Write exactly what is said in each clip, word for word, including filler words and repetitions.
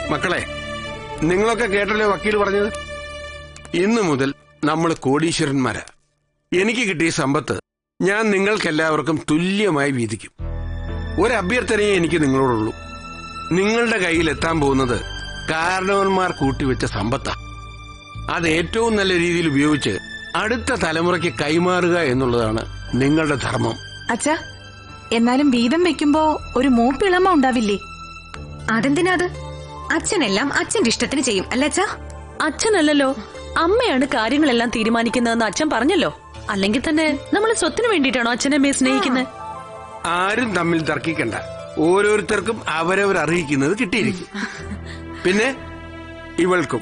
മക്കളെ, നിങ്ങളൊക്കെ കേട്ടല്ലോ വക്കീൽ പറഞ്ഞത്. ഇന്നു മുതൽ നമ്മൾ കോടീശ്വരന്മാരാ. എനിക്ക് കിട്ടിയ സമ്പത്ത് ഞാൻ നിങ്ങൾക്കെല്ലാവർക്കും തുല്യമായി വീതിക്കും. ഒരഭ്യർത്ഥനയെ എനിക്ക് നിങ്ങളോടുള്ളൂ. നിങ്ങളുടെ കയ്യിൽ എത്താൻ പോകുന്നത് കാരണവന്മാർ കൂട്ടിവെച്ച സമ്പത്താ. അത് ഏറ്റവും നല്ല രീതിയിൽ ഉപയോഗിച്ച് അടുത്ത തലമുറയ്ക്ക് കൈമാറുക എന്നുള്ളതാണ് നിങ്ങളുടെ ധർമ്മം. അച്ഛാ, എന്നാലും വീതം വെക്കുമ്പോ ഒരു മൂപ്പിളമ ഉണ്ടാവില്ലേ? അതെന്തിനാത്? അച്ഛനെല്ലാം അച്ഛന്റെ ഇഷ്ടത്തിന് ചെയ്യും അല്ല അച്ഛാ? അച്ഛനല്ലല്ലോ, അമ്മയാണ് കാര്യങ്ങളെല്ലാം തീരുമാനിക്കുന്നതെന്ന് അച്ഛൻ പറഞ്ഞല്ലോ. അല്ലെങ്കിൽ തന്നെ നമ്മൾ സ്വത്തിന് വേണ്ടിയിട്ടാണോ അച്ഛനമ്മയെ സ്നേഹിക്കുന്നത്? ആരും തമ്മിൽ തർക്കിക്കണ്ട. ഓരോരുത്തർക്കും അവരവർ അറിയിക്കുന്നത് കിട്ടിയിരിക്കും. പിന്നെ ഇവൾക്കും.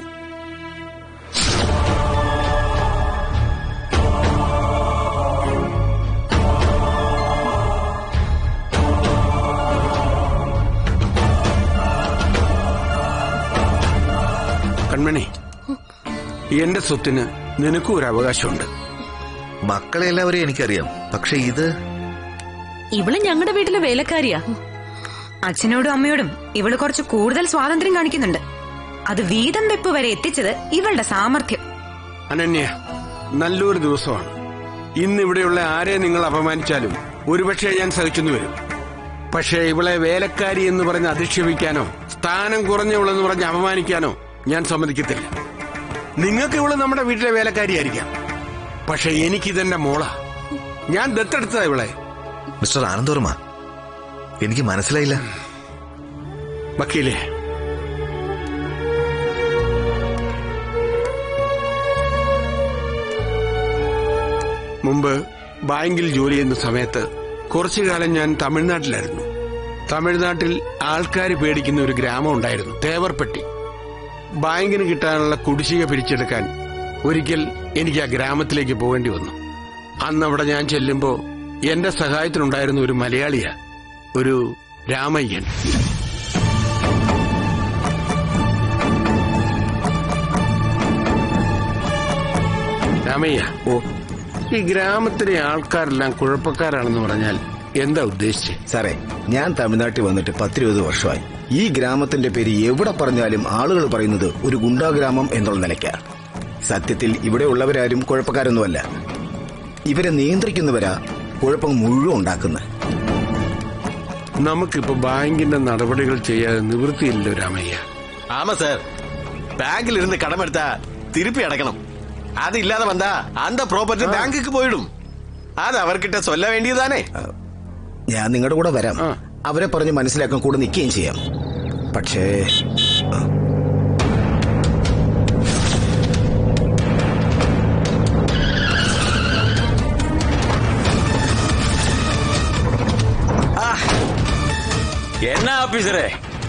കൺമണി, എന്റെ സ്വത്തിന് നിനക്കും ഒരു അവകാശമുണ്ട്. മക്കളെ എല്ലാവരെയും എനിക്കറിയാം, പക്ഷെ ഇത് ഇവള് ഞങ്ങളുടെ വീട്ടിലെ വേലക്കാരിയാ. അച്ഛനോടും അമ്മയോടും ഇവള് കുറച്ച് കൂടുതൽ സ്വാതന്ത്ര്യം കാണിക്കുന്നുണ്ട്. അത് വീതം വെപ്പ് വരെ എത്തിച്ചത് ഇവളുടെ സാമർഥ്യം. അനന്യ, നല്ലൊരു ദിവസമാണ്. ഇന്നിവിടെയുള്ള ആരെ നിങ്ങൾ അപമാനിച്ചാലും ഒരുപക്ഷെ ഞാൻ സഹിച്ചെന്ന് വരും. പക്ഷേ ഇവളെ വേലക്കാരി എന്ന് പറഞ്ഞ് അധിക്ഷേപിക്കാനോ സ്ഥാനം കുറഞ്ഞവളെന്ന് പറഞ്ഞ് അപമാനിക്കാനോ ഞാൻ സമ്മതിക്കത്തില്ല. നിങ്ങൾക്ക് ഇവള് നമ്മുടെ വീട്ടിലെ വേലക്കാരിയായിരിക്കാം, പക്ഷെ എനിക്കിതെന്റെ മോളാ. ഞാൻ ദത്തെടുത്തതാ ഇവളെ. മിസ്റ്റർ ആനന്ദവർമ്മ, എനിക്ക് മനസ്സിലായില്ല. വക്കീലേ, മുമ്പ് ബാങ്കിൽ ജോലി ചെയ്യുന്ന സമയത്ത് കുറച്ചു കാലം ഞാൻ തമിഴ്നാട്ടിലായിരുന്നു. തമിഴ്നാട്ടിൽ ആൾക്കാർ പേടിക്കുന്ന ഒരു ഗ്രാമം ഉണ്ടായിരുന്നു, തേവർപ്പെട്ടി. ബാങ്കിന് കിട്ടാനുള്ള കുടിശ്ശിക പിരിച്ചെടുക്കാൻ ഒരിക്കൽ എനിക്ക് ആ ഗ്രാമത്തിലേക്ക് പോകേണ്ടി വന്നു. അന്നവിടെ ഞാൻ ചെല്ലുമ്പോ എന്റെ സഹായത്തിനുണ്ടായിരുന്ന ഒരു മലയാളിയാ, ഒരു രാമയ്യൻ. രാമയ്യ, ഓ, ഈ ഗ്രാമത്തിലെ ആൾക്കാരെല്ലാം കുഴപ്പക്കാരാണെന്ന് പറഞ്ഞാൽ എന്താ ഉദ്ദേശിച്ചത്? സാറേ, ഞാൻ തമിഴ്നാട്ടിൽ വന്നിട്ട് പത്തിരുപത് വർഷമായി. ഈ ഗ്രാമത്തിന്റെ പേര് എവിടെ പറഞ്ഞാലും ആളുകൾ പറയുന്നത് ഒരു ഗുണ്ടാഗ്രാമം എന്നുള്ള നിലയ്ക്കാ. സത്യത്തിൽ ഇവിടെ ഉള്ളവരാരും കുഴപ്പക്കാരൊന്നുമല്ല. ഇവരെ നിയന്ത്രിക്കുന്നവരാ കുഴപ്പം മുഴുവൻ ഉണ്ടാക്കുന്നത്. നമുക്കിപ്പോ ബാങ്കിന്റെ നടപടികൾ ചെയ്യാതെ നിവൃത്തിയില്ലല്ലോ രാമയ്യ. ആമാ സാർ, ബാങ്കിലിരുന്ന് കടമെടുത്താ തിരുപ്പി അടക്കണം. അതില്ലാതെ വന്നാ അന്ത പ്രോപ്പർട്ടി ബാങ്കിക്ക് പോയിടും. അത് അവർക്കിட்ட ചൊല്ല വേണ്ടിയതാണേ. ഞാൻ നിങ്ങളുടെ കൂടെ വരാം, അവരെ പറഞ്ഞ് മനസ്സിലാക്കാൻ കൂടെ നിൽക്കുകയും ചെയ്യാം. പക്ഷേ என்ன ஆபீசரே,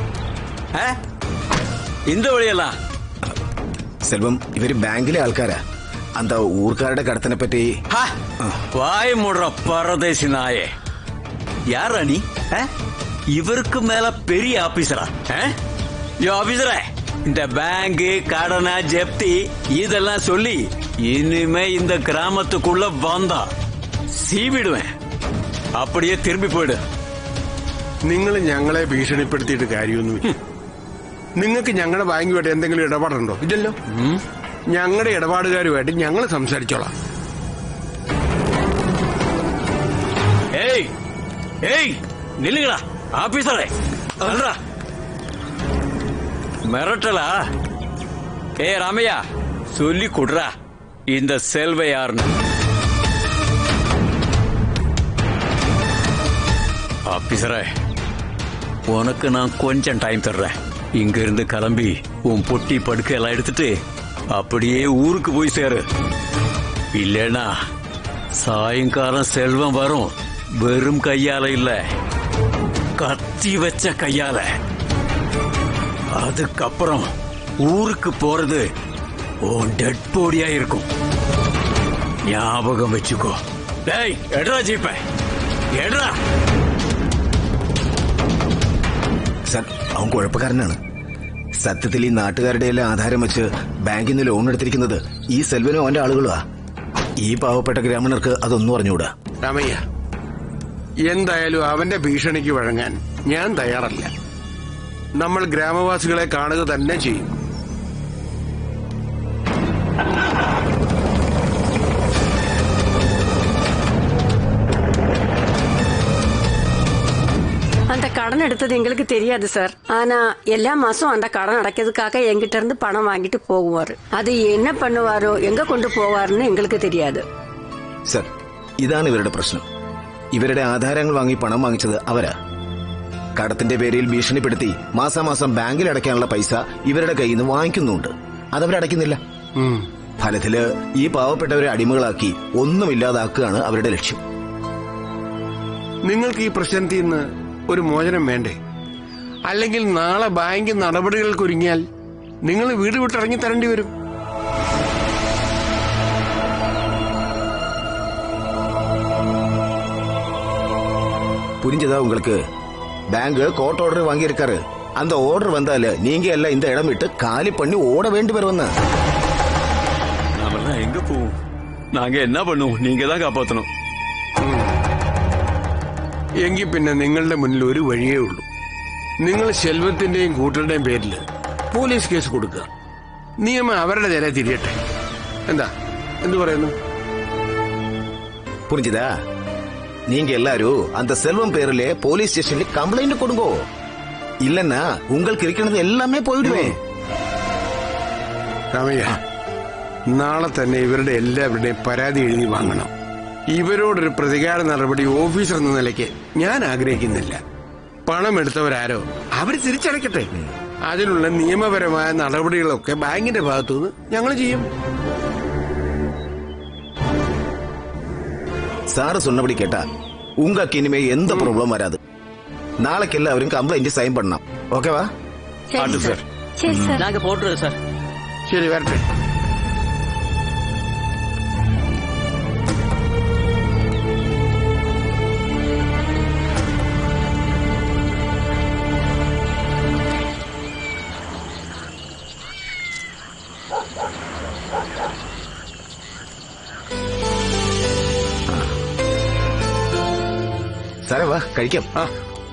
இந்த വഴിയല്ല? സെൽവം, ഇവര് ബാങ്കിലെ ആൾക്കാരാ. എന്താ ഊർക്കാരുടെ കടത്തിനെ പറ്റി? വായ മൂടുற പരദേശി നായേ. யாரா நீ? இவருக்கு மேல பெரிய ஆபீசரா? ஆபீசரே, இந்த பேங்க் கடனை ஜப்தி இதெல்லாம் சொல்லி இனிமே இந்த கிராமத்துக்குள்ள வந்தா சீவிடுவேன். அப்படியே திரும்பി പോയിട്. നിങ്ങൾ ഞങ്ങളെ ഭീഷണിപ്പെടുത്തിയിട്ട് കാര്യമൊന്നുമില്ല. നിങ്ങൾക്ക് ഞങ്ങളുടെ ബാങ്കുമായിട്ട് എന്തെങ്കിലും ഇടപാടുണ്ടോ? ഇല്ലല്ലോ. ഞങ്ങളുടെ ഇടപാടുകാരുമായിട്ട് ഞങ്ങൾ സംസാരിച്ചോളാം. ഏയ് ഏയ് നില്ലുകടാ ആഫീസറെ, மிரட்டலா? ஏ ராமையா, சொல்லி கொடுறா இந்த செல்வ யாருன்னு. ஆபீசரே, உனக்கு நான் கொஞ்சம் டைம் தர்றேன். இங்க இருந்து கிளம்பி உன் பொட்டி படுக்கையெல்லாம் எடுத்துட்டு அப்படியே ஊருக்கு போய் சேரு. இல்லைன்னா சாயங்காலம் செல்வம் வரும், வெறும் கையால இல்ல, கத்தி வச்ச கையால. அதுக்கப்புறம் ஊருக்கு போறது உன் டெட் பாடியா இருக்கும். ஞாபகம் வச்சுக்கோ. டேய், எட்ரா ஜீப்ப, എടാ. സർ, അവൻ കുഴപ്പക്കാരനാണ്. സത്യത്തിൽ ഈ നാട്ടുകാരുടെ എല്ലാം ആധാരം വെച്ച് ബാങ്കിൽ നിന്ന് ലോൺ എടുത്തിരിക്കുന്നത് ഈ സെൽവനും അവന്റെ ആളുകളുമാ. ഈ പാവപ്പെട്ട ഗ്രാമീണർക്ക് അതൊന്നും അറിഞ്ഞൂടാ. രാമയ്യ, എന്തായാലും അവന്റെ ഭീഷണിക്ക് വഴങ്ങാൻ ഞാൻ തയ്യാറല്ല. നമ്മൾ ഗ്രാമവാസികളെ കാണുക തന്നെ ചെയ്യും. அந்த கடன் எடுத்தது எங்களுக்கு தெரியாது சார். ஆனா எல்லா மாசம் அந்த கடன் அடைக்கிறதுக்காக என்கிட்ட இருந்து பணம் வாங்கிட்டு போகுவாரு. அது என்ன பண்ணுவாரோ எங்க கொண்டு போவாருன்னு எங்களுக்கு தெரியாது. സർ, ഇതാണ് ഇവരുടെ പ്രശ്നം. ഇവരുടെ ആധാരങ്ങൾ വാങ്ങി പണം വാങ്ങിച്ചത് അവരാ. കടത്തിന്റെ പേരിൽ ഭീഷണിപ്പെടുത്തി മാസാമാസം ബാങ്കിൽ അടയ്ക്കാനുള്ള പൈസ ഇവരുടെ കയ്യിൽ നിന്ന് വാങ്ങിക്കുന്നുണ്ട്. അതവരടയ്ക്കുന്നില്ല. ഫലത്തില് ഈ പാവപ്പെട്ടവരെ അടിമകളാക്കി ഒന്നുമില്ലാതാക്കുകയാണ് അവരുടെ ലക്ഷ്യം. നിങ്ങൾക്ക് ഈ പ്രശ്നത്തിൽ നിന്ന് ഒരു മോചനം വേണ്ടേ? അല്ലെങ്കിൽ നാളെ ബാങ്ക് നടപടികൾക്കൊരുങ്ങിയാൽ നിങ്ങൾ വീട് വിട്ടിറങ്ങി തരേണ്ടി വരും. புரிஞ்சதா உங்களுக்கு? பேங்க் கோர்ட் ஆர்டர் வாங்கி இருக்காரு. அந்த ஆர்டர் வந்தால நீங்க எல்லாம் இந்த இடம் விட்டு காலி பண்ணி ஓட வேண்டி வருவன்னா நாமெல்லாம் எங்க போவோம்? நாங்க என்ன பண்ணுவோம்? நீங்க தான் காப்பாத்தணும். എങ്കിൽ പിന്നെ നിങ്ങളുടെ മുന്നിൽ ഒരു വഴിയേ ഉള്ളൂ. നിങ്ങൾ ശെൽവത്തിന്റെയും കൂട്ടരുടെയും പേരിൽ പോലീസ് കേസ് കൊടുക്കുക. നിയമം അവരുടെ നേരെ തിരിയട്ടെ. എന്താ എന്തു പറയുന്നു? புரிஞ்சுதா? நீங்க எல்லாரும் அந்த செல்வம் பேர்ல போலீஸ் ஸ்டேஷன்ல கம்ப்ளைண்ட் கொடுங்கோ. இல்லன்னா உங்களுக்கு இருக்கிறது எல்லாமே போயிடுவே. രാമയ്യ, നാളെ തന്നെ ഇവരുടെ എല്ലാവരുടെയും പരാതി എഴുതി വാങ്ങണം. ഇവരോടൊരു പ്രതികാര നടപടി ഓഫീസർ എന്ന നിലയ്ക്ക് ഞാൻ ആഗ്രഹിക്കുന്നില്ല. പണം എടുത്തവരാരോ അവർ തിരിച്ചടയ്ക്കട്ടെ. അതിനുള്ള നിയമപരമായ നടപടികളൊക്കെ ബാങ്കിന്റെ ഭാഗത്തുനിന്ന് ഞങ്ങൾ ചെയ്യും. சாரு சொன்னபடி கேட்டா உங்களுக்கு இனிமே எந்த ப்ராப்ளம் வராது. நாளைக்கு எல்லாரும் கம்ப்ளைண்ட் சைன் பண்ணலாம். ஓகேவா? சரி சார். சரி சார். நாங்க போட்டுறோம் சார். ശരി, വരട്ടെ. സാറേ വാ കഴിക്കാം. ആ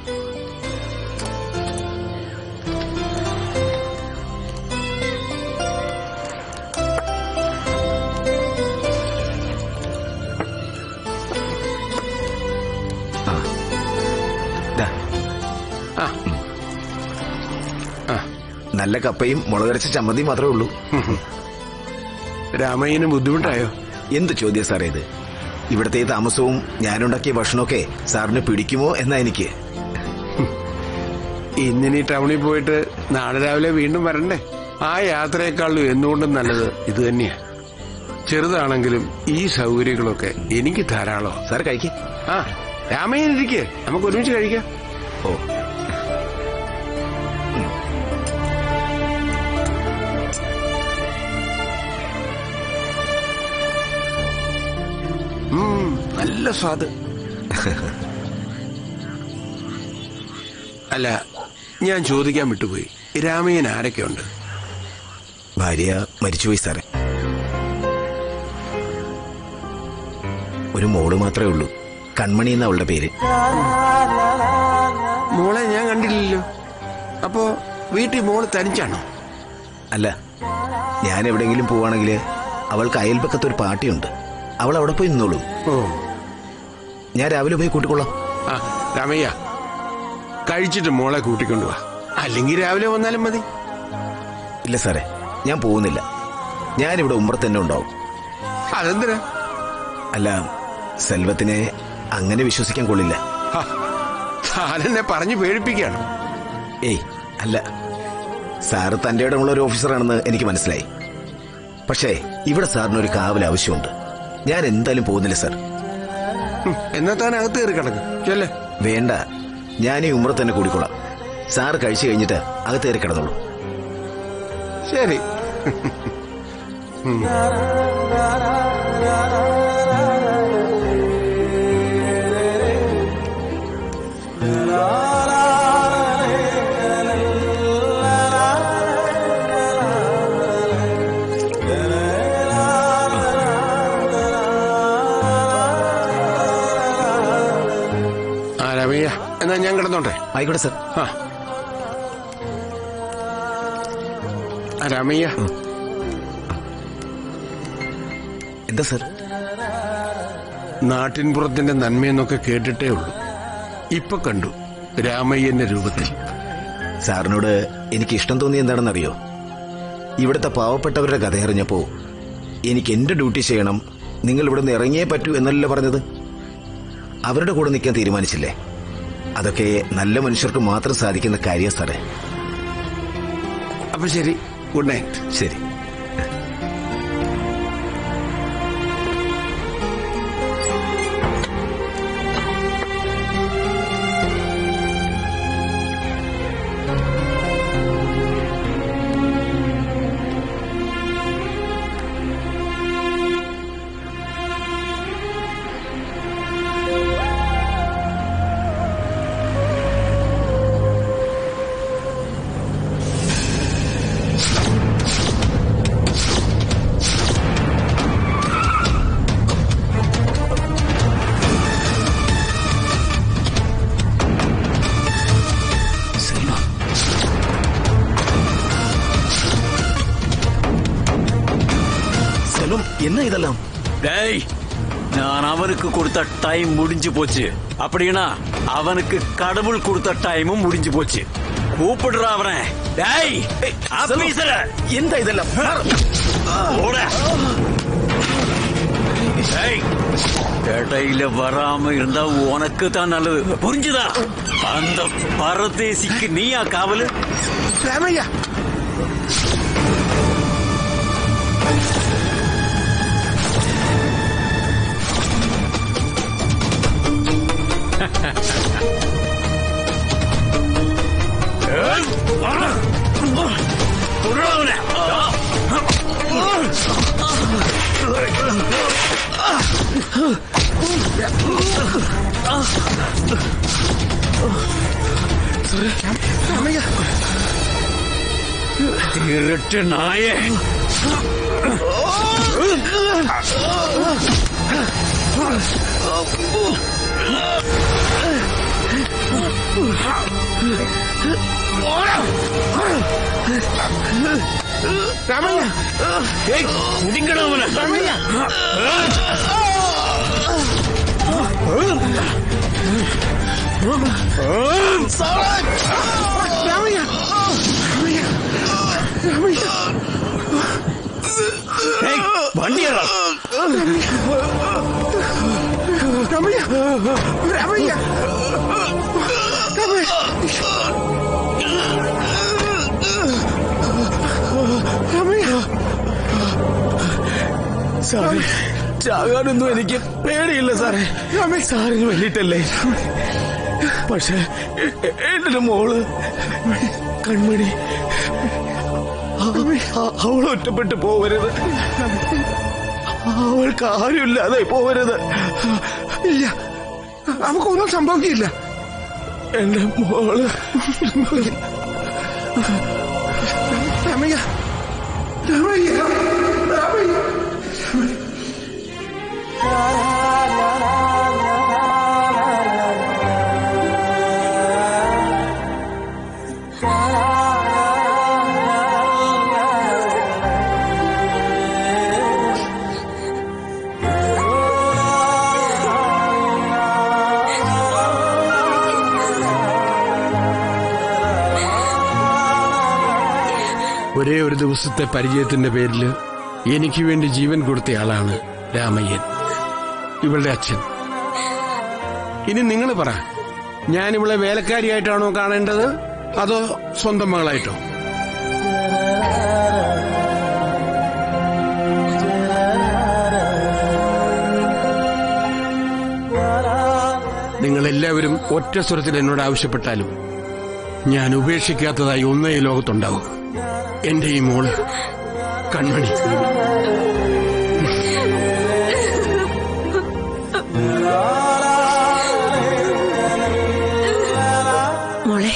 നല്ല കപ്പയും മുളകരച്ച ചമ്മന്തിയും മാത്രമേ ഉള്ളൂ. രാമയ്യന് ബുദ്ധിമുട്ടായോ? എന്ത് ചോദ്യം സാറേ ഇത്? ഇവിടത്തെ താമസവും ഞാനുണ്ടാക്കിയ ഭക്ഷണമൊക്കെ സാറിന് പിടിക്കുമോ എന്നാ എനിക്ക്. ഇന്നിനി ടൗണിൽ പോയിട്ട് നാളെ രാവിലെ വീണ്ടും വരണ്ടേ? ആ യാത്രയെക്കാളും എന്തുകൊണ്ടും നല്ലത് ഇത് തന്നെയാ. ചെറുതാണെങ്കിലും ഈ സൗകര്യങ്ങളൊക്കെ എനിക്ക് ധാരാളം. സാർ കഴിക്കേ. ആ രാമയ്യൻ ഇരിക്കേ, നമുക്ക് ഒരുമിച്ച് കഴിക്കാം. ഓ നല്ല സ്വാദ്. അല്ല, ഞാൻ ചോദിക്കാൻ വിട്ടുപോയി, രാമയ്യൻ ആരൊക്കെയുണ്ട്? ഭാര്യ മരിച്ചുപോയി സാറേ. ഒരു മോള് മാത്രമേ ഉള്ളൂ. കൺമണി എന്ന അവളുടെ പേര്. മോളെ ഞാൻ കണ്ടില്ലല്ലോ. അപ്പോ വീട്ടിൽ മോള് തനിച്ചാണോ? അല്ല, ഞാൻ എവിടെയെങ്കിലും പോവാണെങ്കിൽ അവൾക്ക് അയൽപക്കത്തൊരു പാർട്ടിയുണ്ട്. അവൾ അവിടെ പോയി നിന്നോളൂ. ഓ, ഞാൻ രാവിലെ പോയി കൂട്ടിക്കൊള്ളാം. ആ രാമയ്യ, കഴിച്ചിട്ട് മോളെ കൂട്ടിക്കൊണ്ടുവാ. അല്ലെങ്കിൽ രാവിലെ വന്നാലും മതി. ഇല്ല സാറേ, ഞാൻ പോകുന്നില്ല. ഞാനിവിടെ ഉമ്മറത്ത് തന്നെ ഉണ്ടാവും. അതെന്തിനാ? അല്ല, സെൽവത്തിനെ അങ്ങനെ വിശ്വസിക്കാൻ കൊള്ളില്ല. താനെന്നെ പറഞ്ഞു പേടിപ്പിക്കുകയാണ്. ഏയ് അല്ല, സാറ് തന്റെ ഇടമുള്ള ഒരു ഓഫീസറാണെന്ന് എനിക്ക് മനസ്സിലായി. പക്ഷേ ഇവിടെ സാറിന് ഒരു കാവൽ ആവശ്യമുണ്ട്. ഞാൻ എന്തായാലും പോകുന്നില്ല സാർ. എന്നാ താൻ അകത്ത് കയറി കിടക്കും. ചെല്ലേ. വേണ്ട, ഞാൻ ഈ ഉമ്മറത്ത് തന്നെ കൂടിക്കൊള്ളാം. സാറ് കഴിച്ചു കഴിഞ്ഞിട്ട് അകത്ത് കയറി കിടന്നോളൂ. ശരി. എന്നാ ഞാൻ കിടന്നോട്ടെ? ആയിക്കോട്ടെ സാർ. ആ രാമയ്യ, എന്താ സാർ? നാട്ടിൻപുറത്തിന്റെ നന്മയെന്നൊക്കെ കേട്ടിട്ടേ ഉള്ളൂ. ഇപ്പൊ കണ്ടു രാമയ്യന്റെ രൂപത്തിൽ. സാറിനോട് എനിക്ക് ഇഷ്ടം തോന്നി എന്താണെന്നറിയോ? ഇവിടുത്തെ പാവപ്പെട്ടവരുടെ കഥ അറിഞ്ഞപ്പോ എനിക്ക് എന്റെ ഡ്യൂട്ടി ചെയ്യണം, നിങ്ങൾ ഇവിടെ നിന്ന് ഇറങ്ങിയേ പറ്റൂ എന്നല്ല പറഞ്ഞത്. അവരുടെ കൂടെ നിൽക്കാൻ തീരുമാനിച്ചില്ലേ? അതൊക്കെ നല്ല മനുഷ്യർക്ക് മാത്രം സാധിക്കുന്ന കാര്യം സാറേ. അപ്പൊ ശരി, ഗുഡ് നൈറ്റ്. ശരി. என்ன இதெல்லாம்? டேய், நான் அவனுக்கு கொடுத்த டைம் முடிஞ்சு போச்சு. அப்படின்னா அவனுக்கு கடவுள் கொடுத்த டைமும் முடிஞ்சு போச்சு. கூப்பிடுற அவனை. டேய் ஆபீசர், என்ன இதெல்லாம்? ஓட. டேய், இடையில வராம இருந்தா உனக்கு தான் நல்லது, புரிஞ்சுதா? அந்த பரதேசிக்கு நீயா காவலு? രാമയ്യ, இருட்டு நாயே. രാമയ്യ, കുടിക്കണം അവനെ. രാമയ്യ, രാമയ്യ, രാമയ്യ, വണ്ടിയറാ. രാമയ്യ, രാമയ്യ, സാറേ, ചാകാനൊന്നും എനിക്ക് പേടിയില്ല സാറേ. സാറിന് വേണ്ടിയിട്ടല്ലേ. പക്ഷെ എന്റെ മോള് കൺമണി, അവൾ ഒറ്റപ്പെട്ടു പോവരുത്. അവൾക്ക് ആരുമില്ലാതെ പോവരുത്. ഇല്ല, നമുക്കൊന്നും സംഭവിക്കില്ല. എന്റെ മോള് രാമയ്യ, രാമയ്യ, രാമയ്യ. ഒരേ ഒരു ദിവസത്തെ പരിചയത്തിന്റെ പേരിൽ എനിക്ക് വേണ്ടി ജീവൻ കൊടുത്തയാളാണ് രാമയ്യൻ, ഇവളുടെ അച്ഛൻ. ഇനി നിങ്ങൾ പറ, ഞാൻ ഇവളെ വേലക്കാരിയായിട്ടാണോ കാണേണ്ടത്, അതോ സ്വന്തം മകളായിട്ടോ? നിങ്ങളെല്ലാവരും ഒറ്റ സ്വരത്തിൽ എന്നോട് ആവശ്യപ്പെട്ടാലും ഞാൻ ഉപേക്ഷിക്കാത്തതായി ഒന്നേ ഈ ലോകത്തുണ്ടാവും, എന്റെ ഈ മോള് കൺമണി. മോളെ,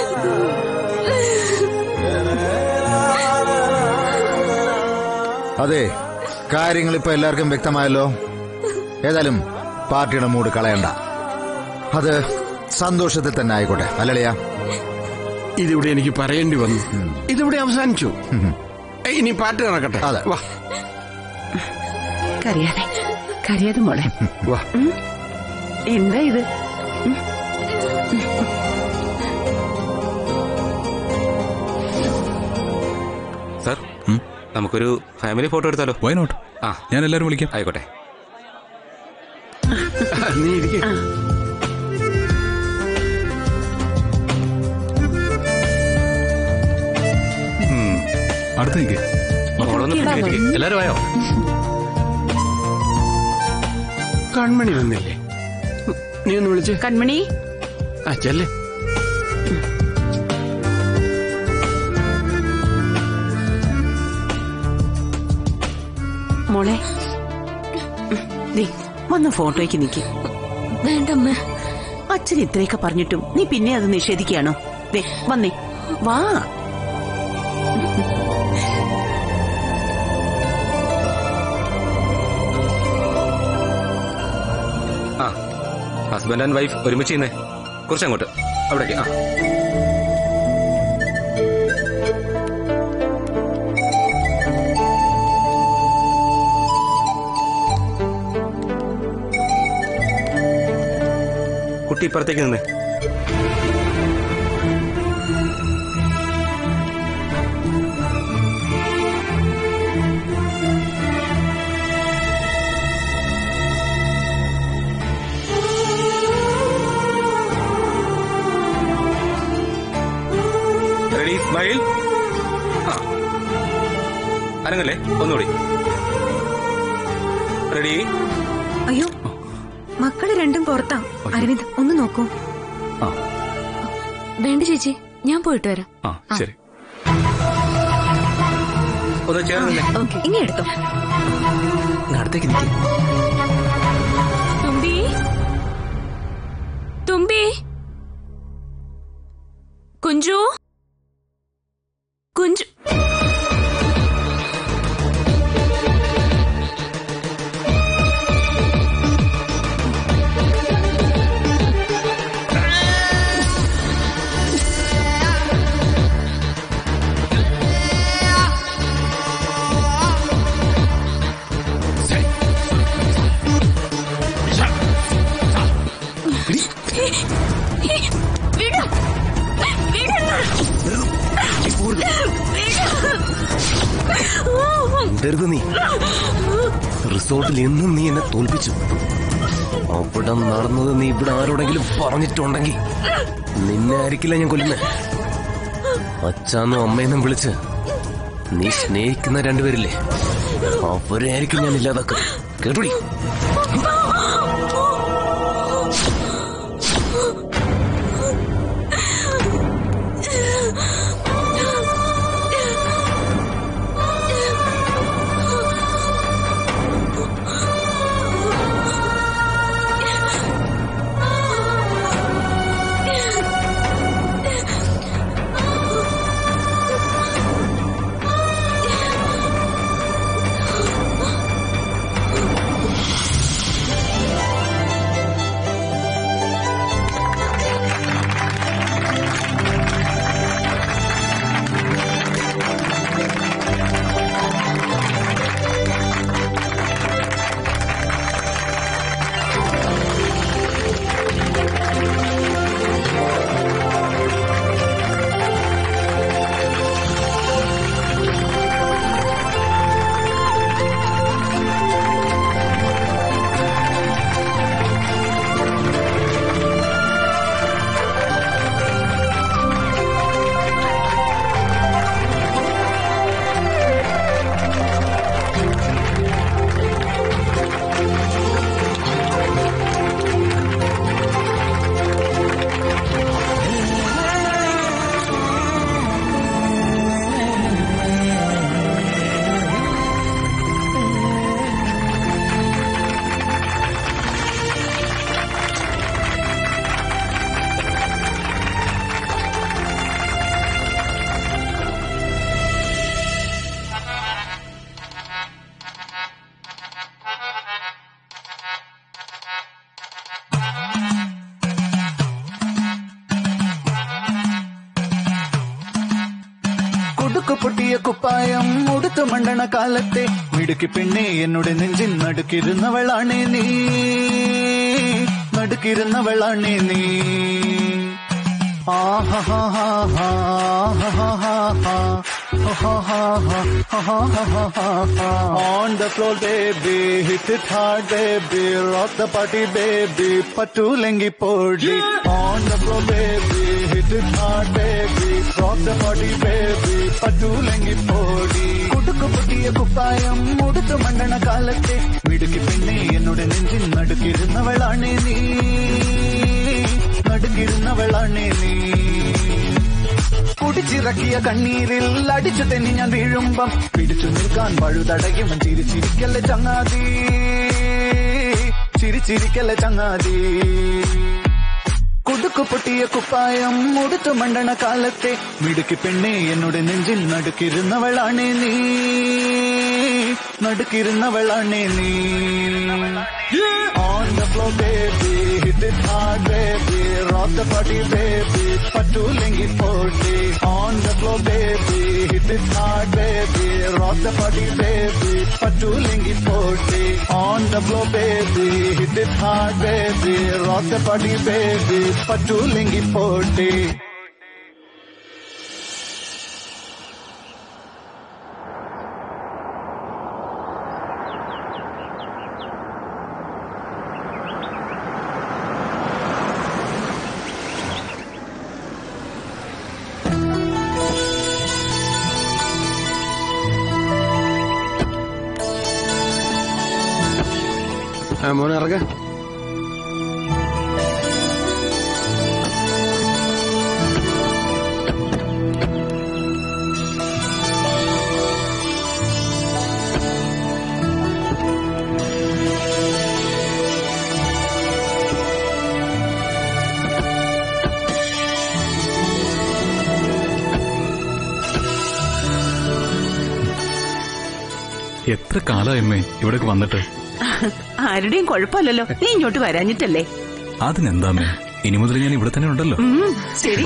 അതെ, കാര്യങ്ങൾ ഇപ്പൊ എല്ലാവർക്കും വ്യക്തമായല്ലോ. ഏതായാലും പാർട്ടിയുടെ മൂഡ് കളയണ്ട. അത് സന്തോഷത്തിൽ തന്നെ ആയിക്കോട്ടെ, അല്ലളിയാ? ഇതിവിടെ എനിക്ക് പറയേണ്ടി വന്നു. ഇതിവിടെ അവസാനിച്ചു. ഇനി പാട്ട് കണക്കട്ടെ. വാ കരയാതെ കരയാതെ മോളെ. വാ. എന്താ ഇത്? സാർ, നമുക്കൊരു ഫാമിലി ഫോട്ടോ എടുത്താലോ? Why not? ആ, ഞാൻ എല്ലാവരും വിളിക്കാം. ആയിക്കോട്ടെ. നീ ഇരിക്കേ. അടുത്ത് നിൽക്കേ. എല്ലാരും ആയോ? കൺമണി വന്നില്ലേ? നീ ഒന്ന് വിളിച്ച്. കൺമണി. ആ ചെല്ലേ. മോളെ വന്ന് ഫോട്ടോയ്ക്ക് നിൽക്ക്. വേണ്ടമ്മ. അച്ഛൻ ഇത്രയൊക്കെ പറഞ്ഞിട്ടും നീ പിന്നെ അത് നിഷേധിക്കുകയാണോ? ദേ വന്നേ, വാ. ആ, ഹസ്ബൻഡ് ആൻഡ് വൈഫ് ഒരുമിച്ച് ചെയ്യുന്നേ. കുറച്ചങ്ങോട്ട് അവിടേക്ക്. ആ, കുട്ടി ഇപ്പുറത്തേക്ക് നിന്നേ. Ready, smile. ആ, അനങ്ങല്ലേ, ഒന്നുകൂടി. റെഡി. അയ്യോ, മക്കള് രണ്ടും പുറത്താ. അരവിന്ദ് ഒന്ന് നോക്കൂ. വേണ്ട ചേച്ചി, ഞാൻ പോയിട്ട് വരാം. ആ ശരി. ഒന്ന് ചേർന്നല്ലേ. ഇനി എടുത്തോ. അടുത്തേക്ക് നിൽക്കേ. തുമ്പി, തുമ്പി, കുഞ്ചു, കുഞ്ചു. നീ റിസോർട്ടിൽ എന്നും നീ എന്നെ തോൽപ്പിച്ചു. അവിടെ നടന്നത് നീ ഇവിടെ ആരോടെങ്കിലും പറഞ്ഞിട്ടുണ്ടെങ്കിൽ നിന്നെ ആയിരിക്കില്ല ഞാൻ കൊല്ലുന്നത്. അച്ഛാന്നും അമ്മയെന്നും വിളിച്ച് നീ സ്നേഹിക്കുന്ന രണ്ടുപേരില്ലേ, അവരെ ആയിരിക്കും ഞാൻ ഇല്ലാതാക്കുക. കേട്ടോടി. കുടുക്കു പൊട്ടിയ കുപ്പായം ഉടുത്തു മണ്ടണ കാലത്തെ മിടുക്കി പെണ്ണെ എന്നുടെ നെഞ്ചിൻ നടുക്കിരുന്നവളാണേ നീ, നടുക്കിരുന്നവളാണേ നീ. On the floor baby, hit it hard baby, rock the party baby, patulengi podi. On the floor baby, hit it hard baby, rock the party baby, patulengi podi. കുടുക്കു പൊട്ടിയ കുപ്പായം ഉടുത്തു മണ്ടണ കാലത്തെ മിടുക്കി പെണ്ണെ എന്നുടെ നെഞ്ചിൻ നടുക്കിരുന്നവളാണേ നീ, നടുക്കിരുന്നവളാണേ നീ. കുടിച്ചിറക്കിയ കണ്ണീരിൽ അടിച്ചു തെന്നി ഞാൻ വീഴുമ്പം പിടിച്ചു നിൽക്കാൻ പഴുതടയുവൻ ചിരിച്ചിരിക്കല്ലേ ചങ്ങാതി, ചിരിച്ചിരിക്കല്ലേ ചങ്ങാതി. കുടുക്കു പൊട്ടിയ കുപ്പായം ഉടുത്തു മണ്ടണ കാലത്തെ മിടുക്കി പെണ്ണെ എന്നുടെ നെഞ്ചിൽ നടുക്കിരുന്നവളാണേ നീ, നടുക്കിരുന്നവളാണേ നീ. On the floor baby, hit it hard baby, rock the party baby, patulengi podi. On the floor baby, hit it hard baby, rock the party baby, patulengi podi. On the floor baby, hit it hard baby, rock the party baby, patulengi podi. മോനെ ഇറങ്ങ. എത്ര കാലമേ ഇവിടേക്ക് വന്നിട്ട്? ആരുടെയും കുഴപ്പമില്ലല്ലോ, നീ ഇങ്ങോട്ട് വരാഞ്ഞിട്ടല്ലേ. അതിനെന്താമേ, ഇനി മുതൽ ഞാൻ ഇവിടെ തന്നെ ഉണ്ടല്ലോ. ശരി,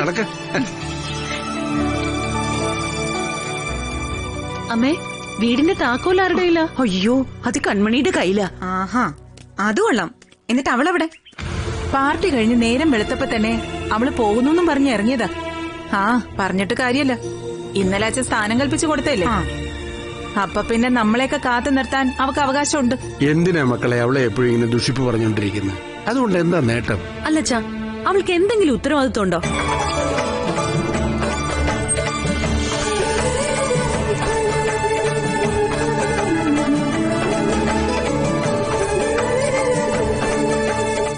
അമ്മേ വീടിന്റെ താക്കോൽ ആരുടെ കയ്യിലാ? അയ്യോ, അത് കൺമണിയുടെ കയ്യിലാ. ആഹാ, അത് കൊള്ളാം. എന്നിട്ട് അവളെവിടെ? പാർട്ടി കഴിഞ്ഞ് നേരം വെളുത്തപ്പോ തന്നെ അവള് പോകുന്നു പറഞ്ഞ് ഇറങ്ങിയതാ. ആ പറഞ്ഞിട്ട് കാര്യല്ല, ഇന്നലെ അച്ഛൻ സ്ഥാനം കൽപ്പിച്ചു കൊടുത്തല്ലേ. അപ്പൊ പിന്നെ നമ്മളെയൊക്കെ കാത്തു നിർത്താൻ അവക്ക് അവകാശമുണ്ട്. എന്തിനാ മക്കളെ അവളെ എപ്പോഴും ഇങ്ങനെ ദുഷിപ്പ് പറഞ്ഞുകൊണ്ടിരിക്കുന്നത്? അതുകൊണ്ട് എന്താ നേട്ടം? അല്ലച്ചാ, അവൾക്ക് എന്തെങ്കിലും ഉത്തരവാദിത്വം ഉണ്ടോ?